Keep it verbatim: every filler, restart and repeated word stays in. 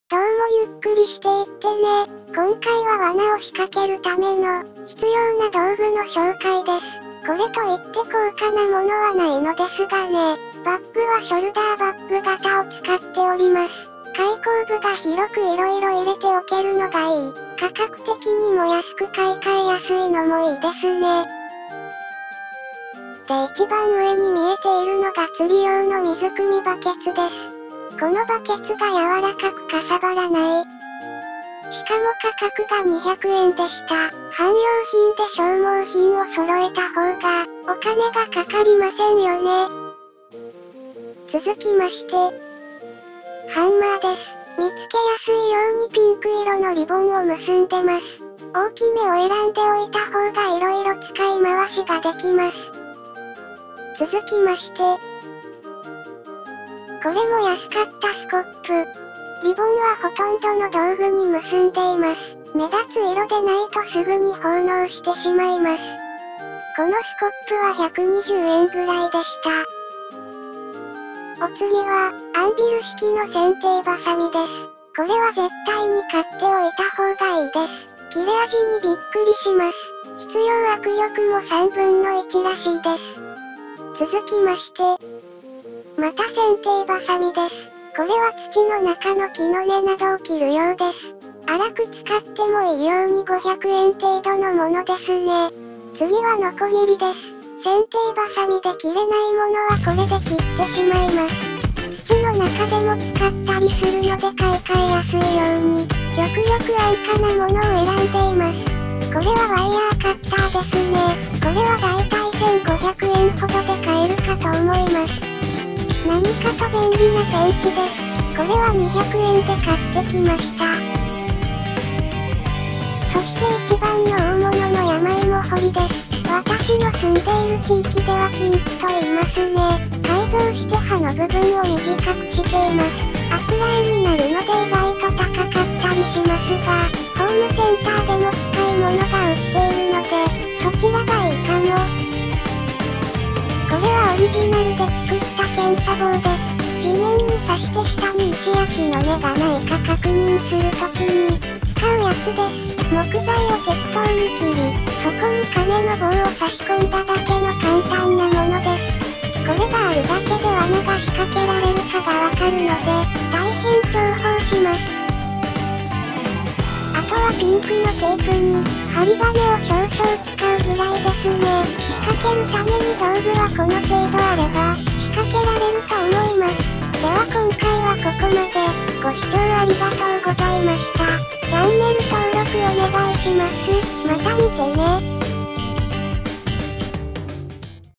どうもゆっくりしていってね。今回は罠を仕掛けるための必要な道具の紹介です。これといって高価なものはないのですがね。バッグはショルダーバッグ型を使っております。開口部が広く色々入れておけるのがいい。価格的にも安く買い替えやすいのもいいですね。で、一番上に見えているのが釣り用の水汲みバケツです。このバケツが柔らかくかさばらない。しかも価格がにひゃくえんでした。汎用品で消耗品を揃えた方が、お金がかかりませんよね。続きまして、ハンマーです。見つけやすいようにピンク色のリボンを結んでます。大きめを選んでおいた方が色々使い回しができます。続きまして、これも安かったスコップ。リボンはほとんどの道具に結んでいます。目立つ色でないとすぐに奉納してしまいます。このスコップはひゃくにじゅうえんぐらいでした。お次は、アンビル式の剪定バサミです。これは絶対に買っておいた方がいいです。切れ味にびっくりします。必要握力もさんぶんのいちらしいです。続きまして、また剪定バサミです。これは土の中の木の根などを切るようです。粗く使ってもいいようにごひゃくえん程度のものですね。次はノコギリです。剪定バサミで切れないものはこれで切ってしまいます。土の中でも使ったりするので買い替えやすいように、極力安価なものを選んでいます。これはワイヤーカッターですね。これはだいたいせんごひゃくえんほどで買えるかと思います。何かと便利なペンチです。これはにひゃくえんで買ってきました。そして一番の大物の山芋掘りです。私の住んでいる地域では金木と言いますね。改造して刃の部分を短くしています。あつらえになるので意外と高かったりしますが、ホームセンターでも近いものが売っているので、そちらがいいかも。これはオリジナルで作った検査棒です。地面に刺して下に石や木の根がないか確認するときに使うやつです。木材を適当に切り、そこに金の棒を差し込んだだけの簡単なものです。これがあるだけで罠が仕掛けられるかがわかるので、大変重宝します。あとはピンクのテープに、針金を少々使うぐらいですね。仕掛けるために道具はこの程度あれば、仕掛けられると思います。では今回はここまで。ご視聴ありがとうございました。チャンネル登録お願いします。また見てね。